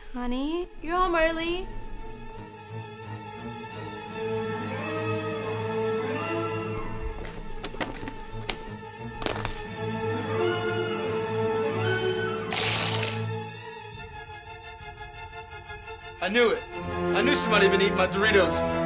Honey, you're home early. I knew it. I knew somebody had been eating my Doritos.